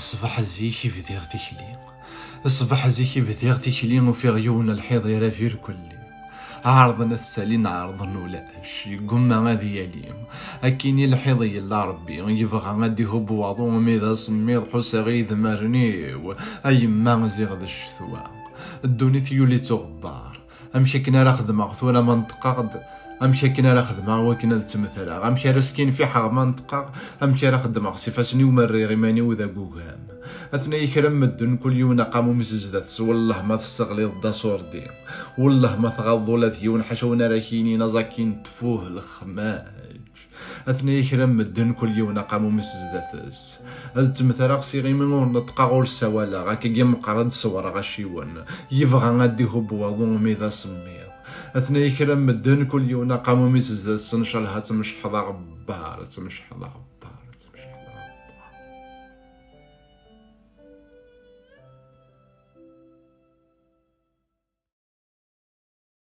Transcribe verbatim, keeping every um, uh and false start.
الصباح زيكي بدير تيكلي، الصباح زيكي بدير تيكلي وفي عيون الحضيرة في الكلي. عارضنا السالين عارضن ولاش قمة غادي يليم أكيني الحضي لا ربي يبغى غادي هو بواضو ميدا سميض حوسا غيد مرنيو أي ما زيغ ذا الشثوى الدونيت يولي تغبار أمشي كنا راه خدمة ولا منطقة أمشي كنا راه خدمة وكنا تمثلا أمشي راسكين في حق منطقة أمشي راه خدمة سيفاسني ومري غيماني وذا قوغام أثناء يكرم الدن كل يوم قاموا مسجدات والله ما تستغلي ضد صوردي والله ما تغضوا لا ثيون حشونا راكيني نزاكين تفوه الخماج أثناء يكرم الدن كل يوم قاموا مسجداتس هذا تمثلا صيغي من ونطقا غول السوالا غاكي جيم قرد صورا غشيون يبغى غاديه بواضو ميدا سمير أثناء يكرم الدن كل يوم قاموا مسجدات سنشالها تمش حضا غبار تمش حضا غبار